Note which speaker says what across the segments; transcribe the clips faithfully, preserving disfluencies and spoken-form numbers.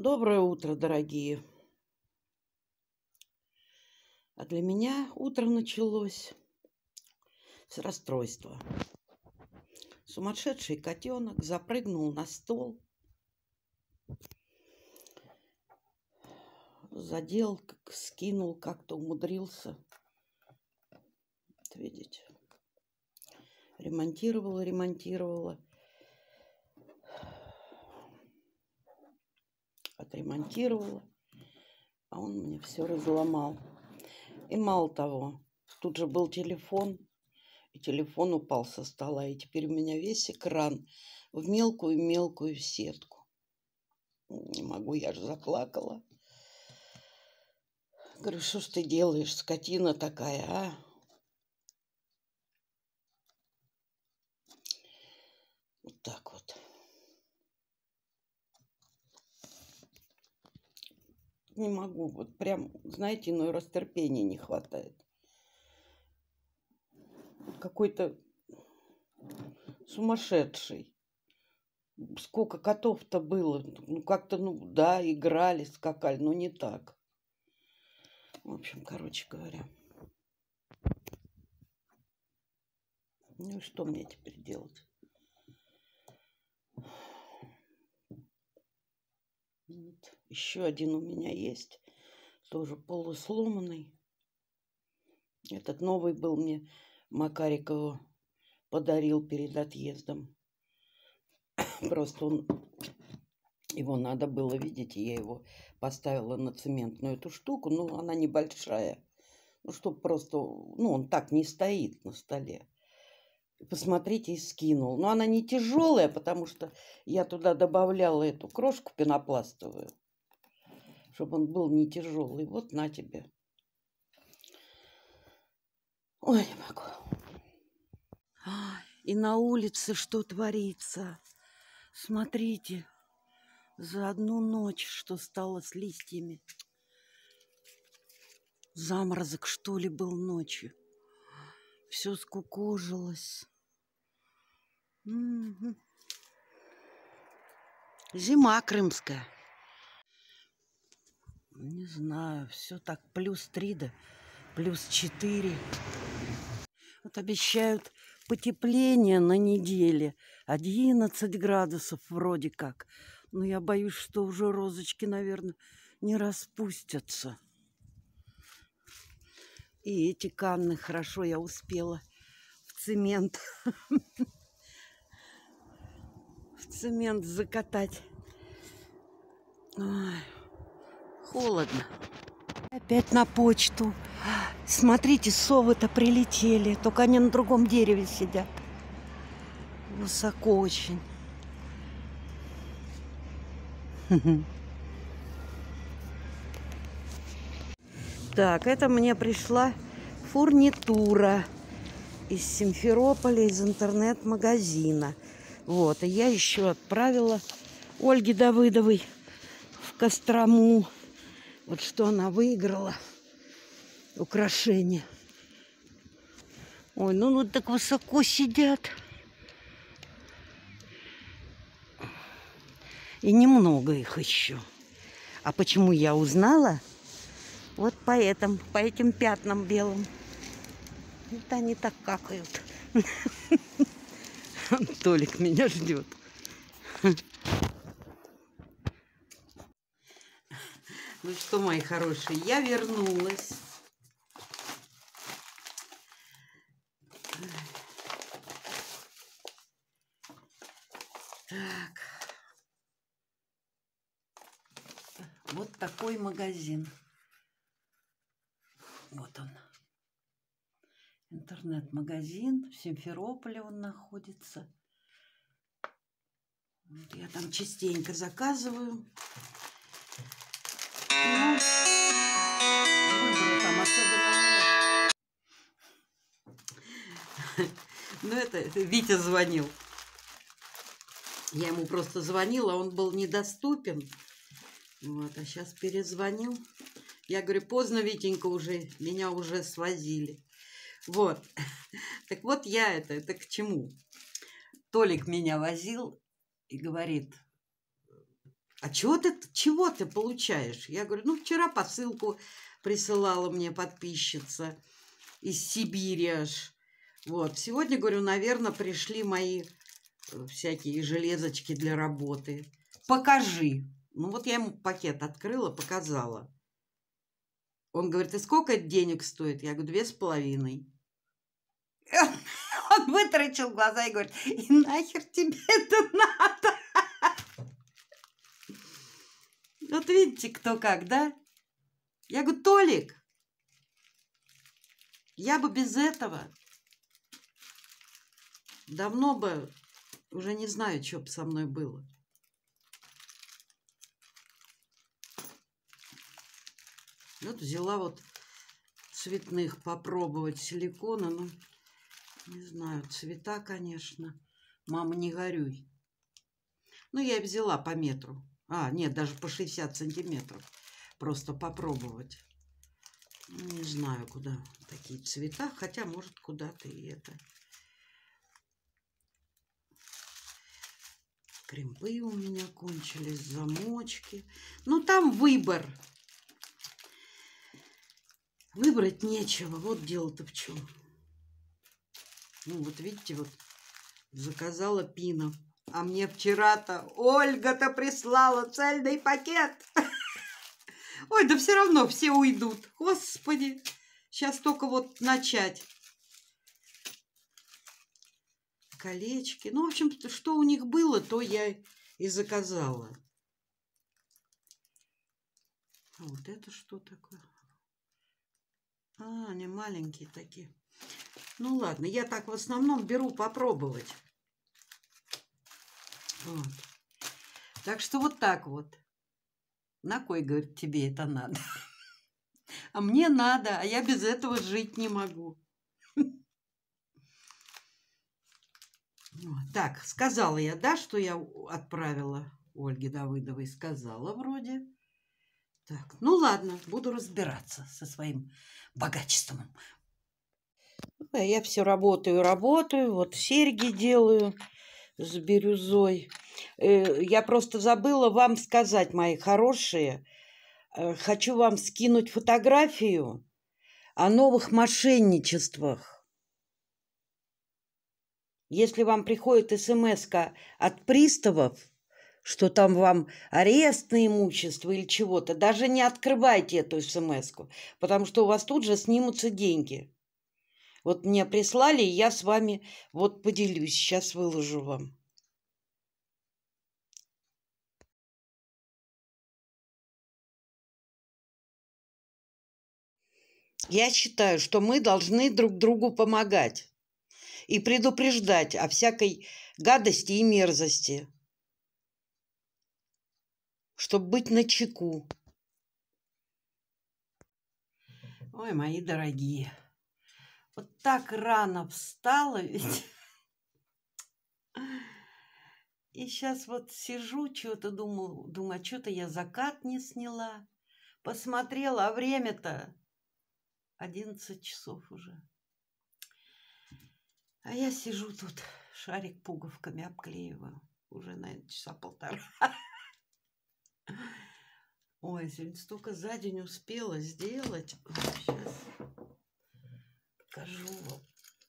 Speaker 1: Доброе утро, дорогие. А для меня утро началось с расстройства. Сумасшедший котенок запрыгнул на стол, задел, скинул, как-то умудрился. Вот видите, ремонтировала, ремонтировала. Отремонтировала, а он мне все разломал. И мало того, тут же был телефон, и телефон упал со стола, и теперь у меня весь экран в мелкую-мелкую сетку. Не могу, я же заплакала. Говорю, что ж ты делаешь, скотина такая, а? Вот так вот. Не могу, вот прям, знаете, иной раз терпения не хватает. Какой-то сумасшедший. Сколько котов-то было. Ну, как-то, ну, да, играли, скакали, но не так. В общем, короче говоря. Ну, и что мне теперь делать? Вот. Еще один у меня есть. Тоже полусломанный. Этот новый был мне Макарикову подарил перед отъездом. Просто он... Его надо было, видите, я его поставила на цементную эту штуку, но она небольшая. Ну, чтобы просто... Ну, он так не стоит на столе. Посмотрите, и скинул. Но она не тяжелая, потому что я туда добавляла эту крошку пенопластовую, чтобы он был не тяжелый. Вот на тебе. Ой, не могу. И на улице что творится? Смотрите, за одну ночь что стало с листьями. Заморозок, что ли, был ночью. Все скукожилось. Угу. Зима крымская. Не знаю, все так плюс три, да плюс четыре. Вот обещают потепление на неделе. одиннадцать градусов вроде как. Но я боюсь, что уже розочки, наверное, не распустятся. И эти канны хорошо я успела в цемент. В цемент закатать. Ой, холодно. Опять на почту. Смотрите, совы-то прилетели. Только они на другом дереве сидят. Высоко очень. Так, это мне пришла фурнитура из Симферополя, из интернет-магазина. Вот, и я еще отправила Ольге Давыдовой в Кострому. Вот что она выиграла. Украшения. Ой, ну вот так высоко сидят. И немного их еще. А почему я узнала? Вот по этим, по этим пятнам белым. Вот они так какают. Толик меня ждет. Ну что, мои хорошие, я вернулась. Так. Вот такой магазин. Вот он. Интернет-магазин. В Симферополе он находится. Вот я там частенько заказываю. Ну, там особенно... Ну, это, это Витя звонил. Я ему просто звонила, он был недоступен. Вот, а сейчас перезвонил. Я говорю, поздно, Витенька, уже, меня уже свозили. Вот. Так вот я это, это к чему? Толик меня возил и говорит, А чего ты, чего ты получаешь? Я говорю, ну, вчера посылку присылала мне подписчица из Сибири аж. Вот, сегодня, говорю, наверное, пришли мои всякие железочки для работы. Покажи. Ну, вот я ему пакет открыла, показала. Он говорит, и сколько это денег стоит? Я говорю, две с половиной. Он вытаращил глаза и говорит, и нахер тебе это надо? Вот видите, кто как, да? Я говорю, Толик, я бы без этого давно бы, уже не знаю, что бы со мной было. Вот взяла вот цветных попробовать силикона, ну, не знаю, цвета, конечно. Мама, не горюй. Ну, я взяла по метру. А, нет, даже по шестьдесят сантиметров. Просто попробовать. Ну, не знаю, куда такие цвета. Хотя, может, куда-то и это. Кремпы у меня кончились, замочки. Ну, там выбор. Выбрать нечего. Вот дело-то в чем. Ну, вот видите, вот заказала пино. А мне вчера-то Ольга-то прислала цельный пакет. Ой, да все равно все уйдут. Господи, сейчас только вот начать. Колечки. Ну, в общем, что у них было, то я и заказала. А вот это что такое? А, они маленькие такие. Ну, ладно, я так в основном беру попробовать. Вот. Так что вот так вот. На кой, говорит, тебе это надо? А мне надо, а я без этого жить не могу. Так, сказала я, да, что я отправила Ольге Давыдовой? Сказала вроде. Так, ну ладно, буду разбираться со своим богатством. Я все работаю, работаю. Вот серьги делаю с бирюзой. Я просто забыла вам сказать, мои хорошие. Хочу вам скинуть фотографию о новых мошенничествах. Если вам приходит смс-ка от приставов, что там вам арест на имущество или чего-то, даже не открывайте эту смс-ку, потому что у вас тут же снимутся деньги. Вот мне прислали, и я с вами вот поделюсь. Сейчас выложу вам. Я считаю, что мы должны друг другу помогать и предупреждать о всякой гадости и мерзости, чтобы быть начеку. Ой, мои дорогие, вот так рано встала ведь. И сейчас вот сижу, что-то думаю, думаю, что-то я закат не сняла. Посмотрела, а время-то одиннадцать часов уже. А я сижу тут, шарик пуговками обклеиваю. Уже, наверное, часа полтора. Ой, сегодня столько за день успела сделать. Сейчас покажу вам.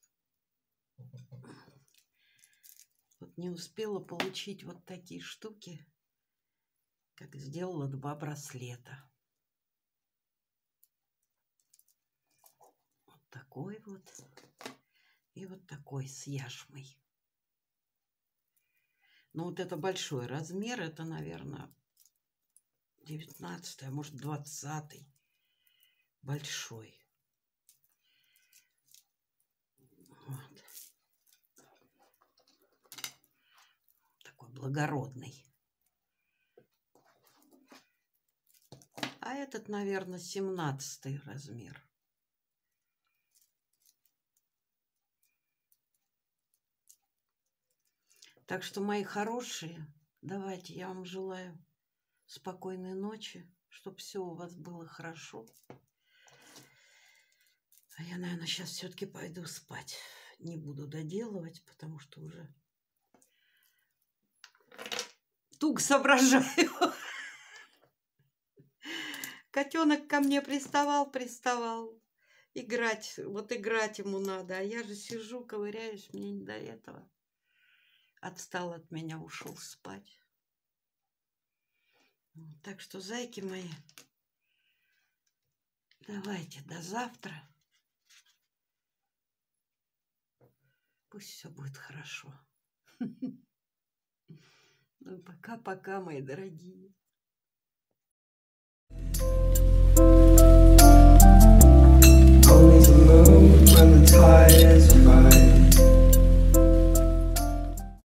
Speaker 1: Вот не успела получить вот такие штуки, как сделала два браслета. Вот такой вот. И вот такой с яшмой. Ну, вот это большой размер. Это, наверное, девятнадцатый, а может, двадцатый. Большой. Вот. Такой благородный. А этот, наверное, семнадцатый размер. Так что, мои хорошие, давайте, я вам желаю спокойной ночи, чтобы все у вас было хорошо. А я, наверное, сейчас все-таки пойду спать. Не буду доделывать, потому что уже туго соображаю. Котенок ко мне приставал, приставал. Играть, вот играть ему надо. А я же сижу, ковыряюсь, мне не до этого. Отстал от меня, ушел спать. Так что, зайки мои, давайте до завтра. Пусть все будет хорошо. Ну, пока-пока, мои дорогие.